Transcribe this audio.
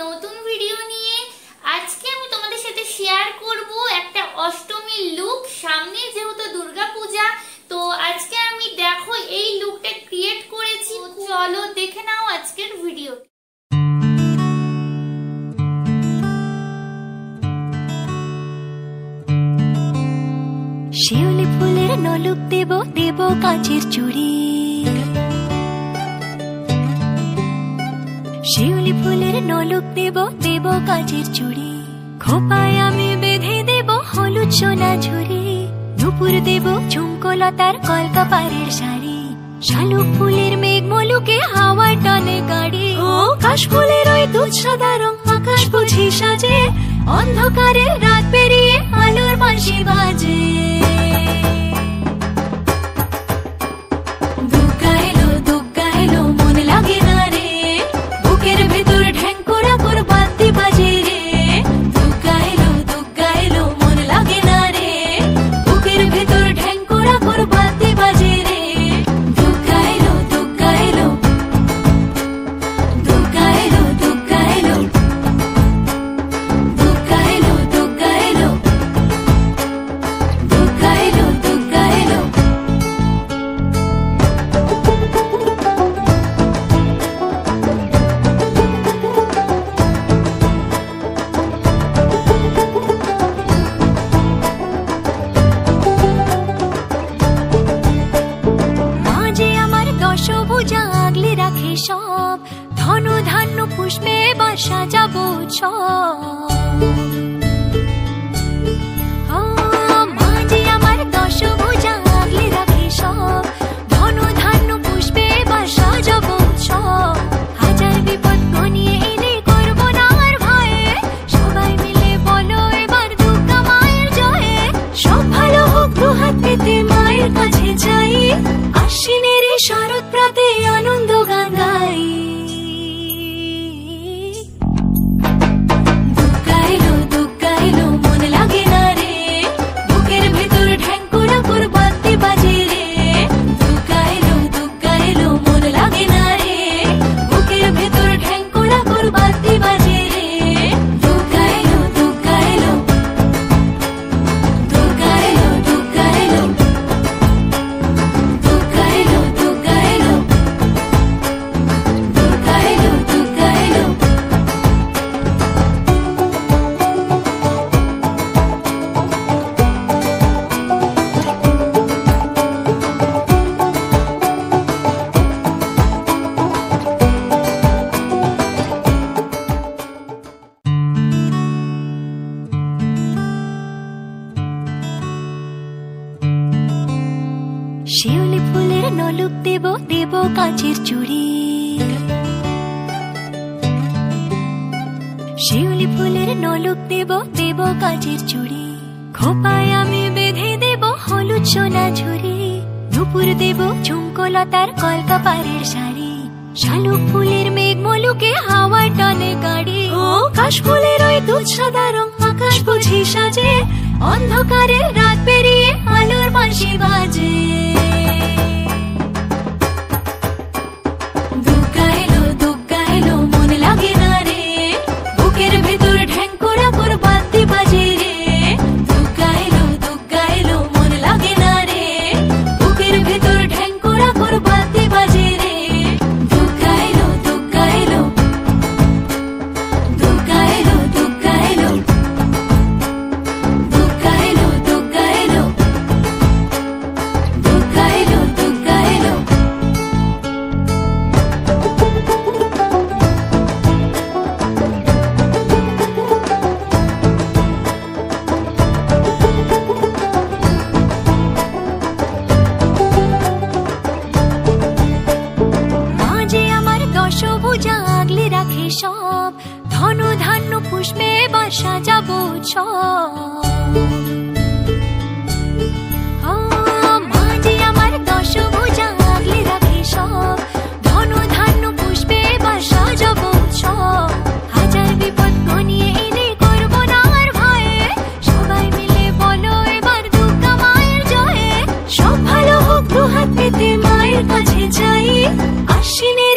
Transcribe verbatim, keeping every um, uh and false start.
নতুন ভিডিও নিয়ে। আজকে আমি তোমাদের সাথে শেয়ার করব একটা অষ্টমীর লুক। সামনে যেহেতু দুর্গা পূজা, তো আজকে আমি দেখো এই লুকটা ক্রিয়েট করেছি। চলো দেখে নাও আজকের ভিডিও। শিউলি ফুলের নলুক দেব দেব কাঁচের চুড়ি, শিউলি ফুলের নলুক দেব দেব কাঁচের চুড়ি, খোপায় আমি বেঁধে দেব হলুদ সোনা ঝুড়ি, দুপুর দেব ঝুমকোলতার কলকাপাড়ের শাড়ি, শালুক ফুলের মেঘ মলুকে হাওয়ার টানে গাড়ি, ও কাশ ফুলের ওই দুধ সাদা রং আকাশ বুঝি সাজে, অন্ধকারে রাত পেরিয়ে আলোর বাঁশি বাজে। দুর্গা এলো দুর্গা এলো মন লাগে না রে, বুকের ভেতর ঢ্যাঙ্করা কর বাদ্যি বাজে রে। দুর্গা এলো দুর্গা এলো মন লাগে না রে, বুকের ভেতর ঢ্যাঙ্করা কর বাদ্যি বাজে রে। দুর্গা এলো দুর্গা এলো দুর্গা এলো দুর্গা এলো দুর্গা এলো দুর্গা এলো দুর্গা এলো দুর্গা এলো। মাঝে আমার দশভুজা আগলে রাখে সব, ধন ধান্য পুষ্পে বাসা যাব মাঝে আমার দশভুজা আগলে রাখে সব, ধন ধান্য পুষ্পে বাসা যাব হাজার বিপদ ঘনিয়ে এলে করবো না আর ভয়ে, সবাই মিলে বলো এবার দুর্গা মায়ের জয়ে। সব ভালো হোক দুহাত পেতে মায়ের কাছে যাই, আশ্বিনের এই শরৎ প্রাতে আনন্দ গান গাই। দুর্গা এলো দুর্গা এলো মন লাগে না রে, বুকের ভেতর ঢ্যাঙ্করা কর বাদ্যি বাজে রে। দুর্গা এলো দুর্গা এলো মন লাগে না রে, বুকের ভেতর ঢ্যাঙ্করা কর বাদ্যি বাজে রে। দুর্গা এলো দুর্গা এলো দুর্গা এলো দুর্গা এলো দুর্গা এলো দুর্গা এলো দুর্গা এলো দুর্গা এলো। শিউলি ফুলের নলুক দেব দেব কাঁচের চুড়ি, শিউলি ফুলের নলুক দেব দেব কাঁচের চুড়ি, খোপায় আমি বেঁধে দেব হলুদ সোনা ঝুড়ি, দুপুর দেব ঝুমকোলতার কলকাপাড়ের শাড়ি, শালুক ফুলের মেঘ মলুকে হাওয়ার টানে গাড়ি, ও কাশ ফুলের ওই দুধ সাদা রং আকাশ বুঝি সাজে, অন্ধকারে রাত পেরিয়ে আলোর বাঁশি বাজে। দুর্গা এলো দুর্গা এলো মন লাগে না রে, বুকের ভেতর ঢ্যাঙ্করা কর বাদ্যি বাজে রে। দুর্গা এলো দুর্গা এলো মন লাগে না রে, বুকের ভেতর ঢ্যাঙ্করা কর বাদ্যি বাজে রে। দুর্গা এলো দুর্গা এলো দুর্গা এলো দুর্গা এলো দুর্গা এলো দুর্গা এলো দুর্গা এলো দুর্গা এলো। মাঝে আমার দশভুজা আগলে রাখে সব, ধন ধান্য পুষ্পে বাসা যাব মাঝে আমার দশভুজা আগলে রাখে সব, ধন ধান্য পুষ্পে বাসা যাব হাজার বিপদ ঘনিয়ে এলে করবো না আর ভয়ে, সবাই মিলে বলো এবার দুর্গা মায়ের জয়ে। সব ভালো হোক দুহাত পেতে মায়ের কাছে যাই, আশ্বিনের